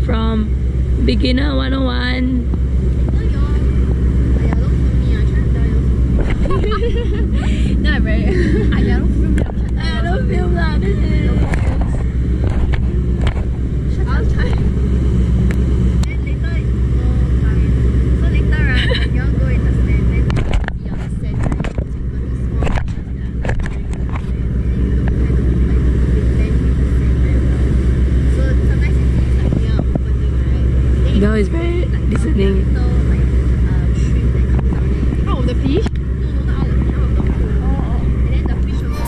from Beginner 101. No, very. Don't film lah. This is. I'll try. Then later, so later, right, when you all go in the stand, then you see on the sand, right, it's like really small pictures that are like very good sand, and then you look kind of like they blend with the sand very well. So sometimes you see it's like near opening, right? Then No, it's very listening. Little like shrimp that comes out. Out of the fish? No, not out of the pool. And then the fish will go.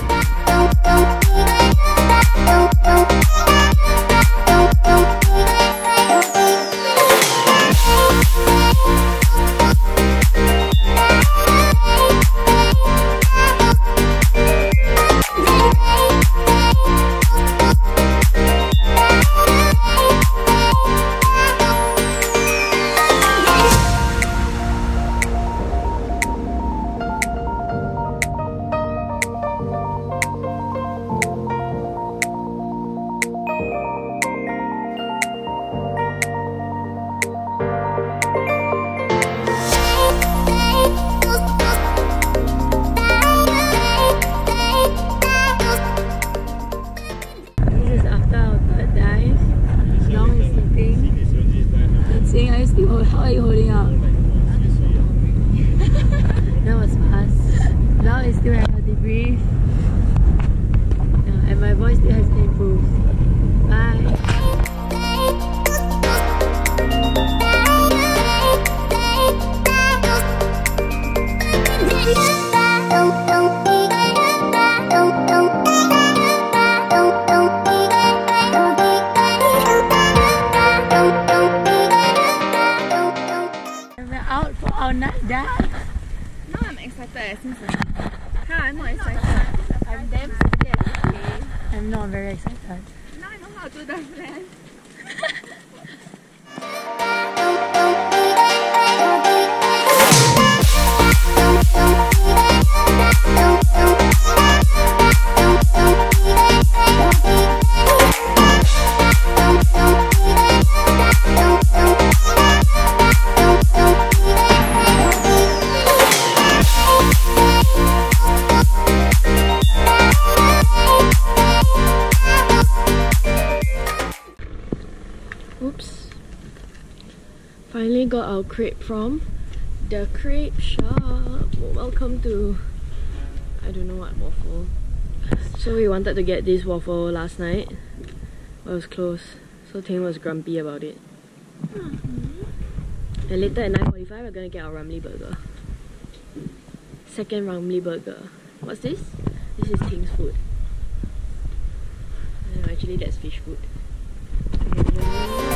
How are you holding up? That was fast. Now it's still at a debrief. And my voice still has to improve. Bye. Out for our night dive. No, I'm excited. I'm not excited. I'm damn scared, okay? I'm not very excited. Now I know how to do the plan. Oops. Finally got our crepe from the crepe shop. Welcome to I don't know what waffle. So we wanted to get this waffle last night, but it was closed. So Ting was grumpy about it. And later at 9:45 we're gonna get our Ramly burger. Second Ramly burger. What's this? This is Ting's food. No, actually that's fish food.